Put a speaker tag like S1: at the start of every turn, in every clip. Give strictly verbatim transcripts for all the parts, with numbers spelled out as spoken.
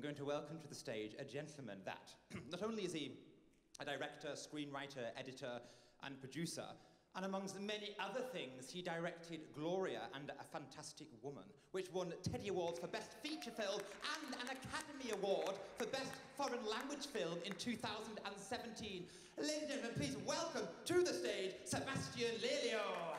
S1: going to welcome to the stage a gentleman that, not only is he a director, screenwriter, editor, and producer, and amongst many other things, he directed Gloria and A Fantastic Woman, which won Teddy Awards for Best Feature Film and an Academy Award for Best Foreign Language Film in two thousand seventeen. Ladies and gentlemen, please welcome to the stage, Sebastian Lelio.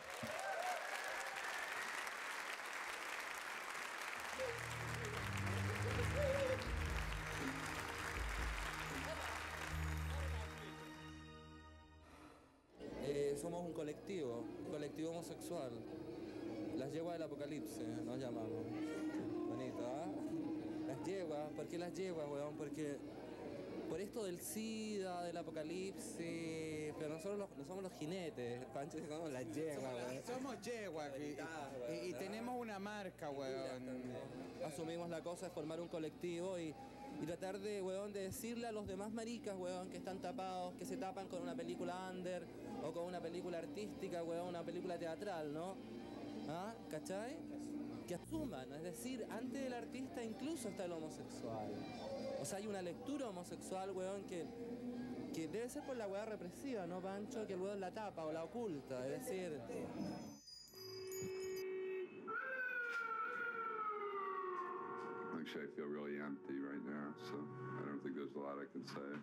S2: Eh, somos un colectivo, un colectivo homosexual. Las yeguas del apocalipsis, nos llamamos. Bonito, ¿ah? ¿eh? Las yeguas, ¿por qué las yeguas, weón? Porque por esto del SIDA, del apocalipsis, pero nosotros los, no somos los jinetes, Pancho, somos las yeguas, weón.
S3: Somos yeguas y, y, y tenemos una marca, weón.
S2: Asumimos la cosa de formar un colectivo y, y tratar de, weón, de decirle a los demás maricas, weón, que están tapados, que se tapan con una película under o con una película artística, weón, una película teatral, ¿no? ¿Ah? ¿Cachai? Que asuman, es decir, antes del artista incluso está el homosexual. O sea, hay una lectura homosexual, weón, que, que debe ser por la weá represiva, ¿no, Pancho? Que el weón la tapa o la oculta, es decir...
S4: Actually, I feel really empty right now, so I don't think there's a lot I can say.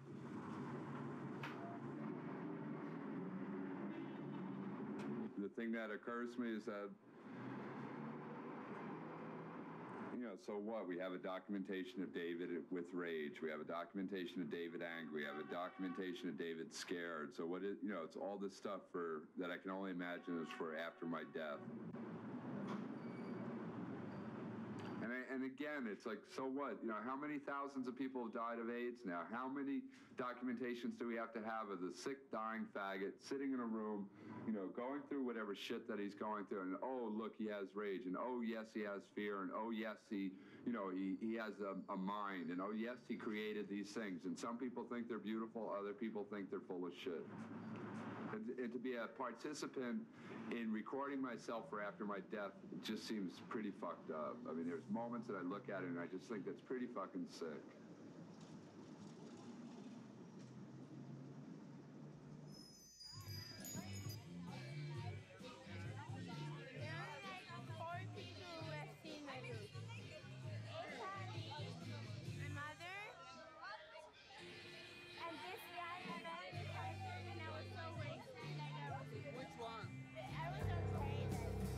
S4: The thing that occurs to me is that, you know, so what? We have a documentation of David with rage. We have a documentation of David angry. We have a documentation of David scared. So what is, you know, it's all this stuff for that I can only imagine is for after my death. And, I, and again, it's like, so what? You know, how many thousands of people have died of AIDS now? How many documentations do we have to have of the sick, dying faggot sitting in a room, you know, going through whatever shit that he's going through, and oh, look, he has rage, and oh, yes, he has fear, and oh, yes, he, you know, he, he has a, a mind, and oh, yes, he created these things. And some people think they're beautiful, other people think they're full of shit. And, and to be a participant in recording myself for after my death just seems pretty fucked up. I mean, there's moments that I look at it and I just think that's pretty fucking sick.
S3: Which one?
S5: I was afraid.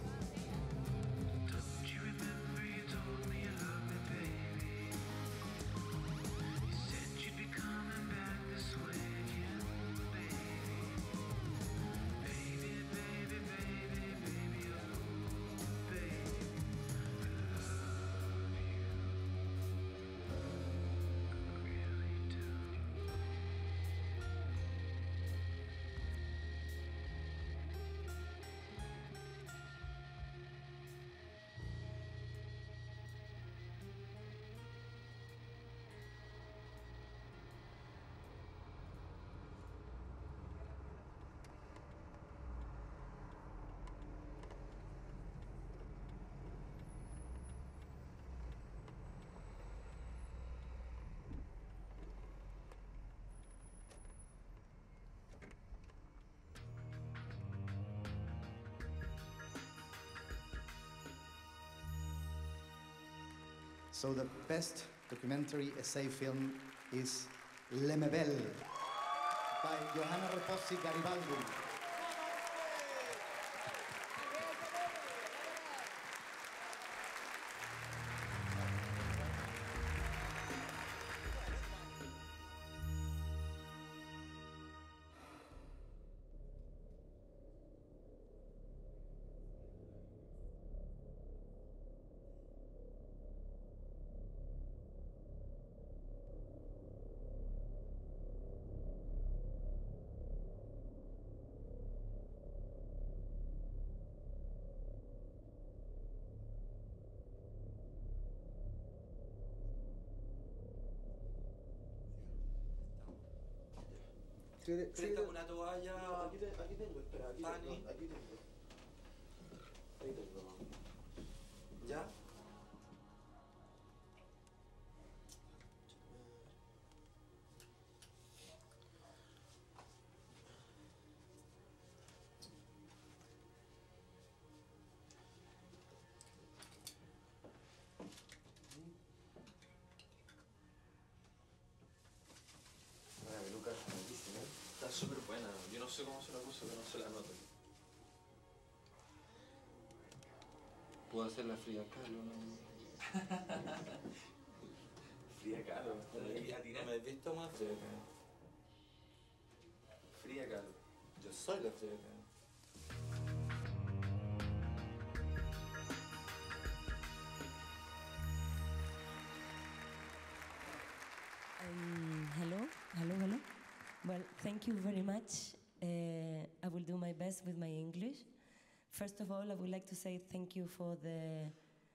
S6: Don't you remember you told me you loved me, baby? You said you'd be coming back this way again, baby. Baby, baby, baby, baby, oh, baby, I love you. I really do.
S7: So the best documentary essay film is Lemebel by Johanna Repossi Garibaldi.
S2: Préstame una toalla.
S7: No, aquí, te, aquí tengo, espera, aquí
S2: Pani.
S7: tengo, aquí tengo. Ahí tengo.
S2: ¿Ya?
S5: sé cómo se la puso, que no se la noto.
S2: Puedo hacer la fría Kahlo, ¿no?
S5: Fría Kahlo.
S2: ¿No me has visto más fría Kahlo?
S5: Fría Kahlo.
S2: Yo soy la fría Kahlo.
S8: Um, hello, hello, hello. Well, thank you very much. Uh, I will do my best with my English. First of all, I would like to say thank you for the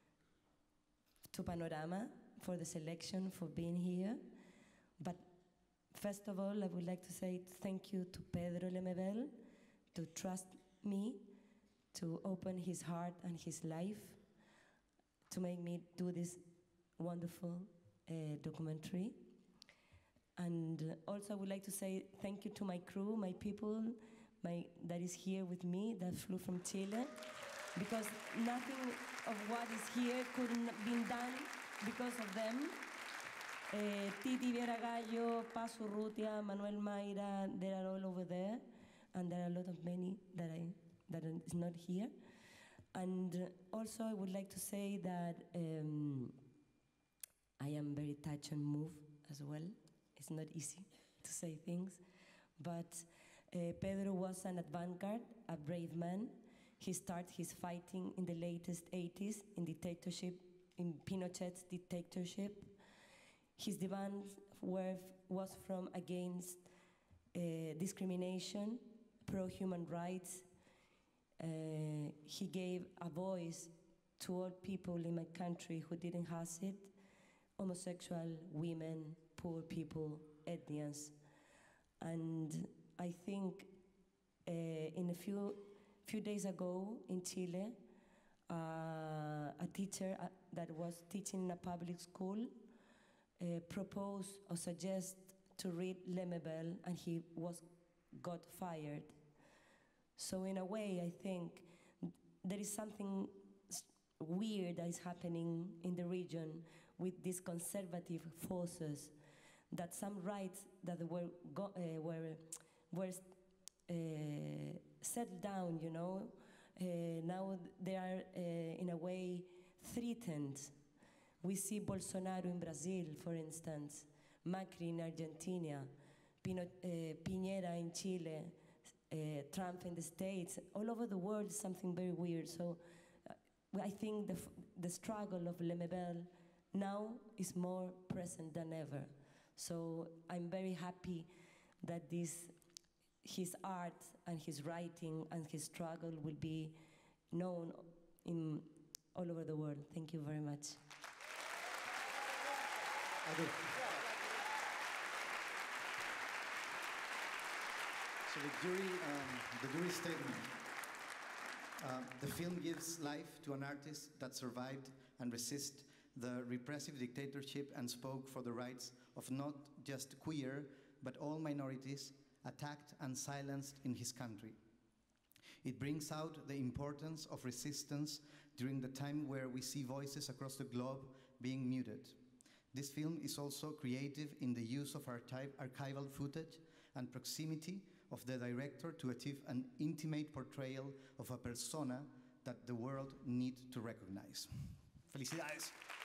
S8: to Panorama for the selection, for being here. But first of all, I would like to say thank you to Pedro Lemebel to trust me, to open his heart and his life, to make me do this wonderful uh, documentary. And uh, also I would like to say thank you to my crew, my people, my, that is here with me, that flew from Chile, because nothing of what is here could have been done because of them. Uh, Titi Vieragallo, Paz Urrutia, Manuel Mayra, they are all over there, and there are a lot of many that, I, that is not here. And uh, also I would like to say that um, I am very touched and moved as well. It's not easy to say things, but uh, Pedro was an avant-garde, a brave man. He started his fighting in the latest eighties in dictatorship, in Pinochet's dictatorship. His demands were, was from against uh, discrimination, pro-human rights. Uh, he gave a voice to all people in my country who didn't have it, homosexual, women, poor people, ethnians. And I think uh, in a few, few days ago in Chile, uh, a teacher uh, that was teaching in a public school uh, proposed or suggested to read Lemebel, and he was, got fired. So in a way, I think there is something weird that is happening in the region with these conservative forces, that some rights that were, go, uh, were, were uh, set down, you know, uh, now they are uh, in a way threatened. We see Bolsonaro in Brazil, for instance, Macri in Argentina, Pino, uh, Piñera in Chile, uh, Trump in the States. All over the world, something very weird. So uh, I think the, f the struggle of Lemebel now is more present than ever. So I'm very happy that this, his art and his writing and his struggle will be known in all over the world. Thank you very much.
S7: So the jury, um, the jury statement. Uh, the film gives life to an artist that survived and resisted the repressive dictatorship and spoke for the rights of not just queer, but all minorities attacked and silenced in his country. It brings out the importance of resistance during the time where we see voices across the globe being muted. This film is also creative in the use of archiv archival footage and proximity of the director to achieve an intimate portrayal of a persona that the world needs to recognize. Felicidades.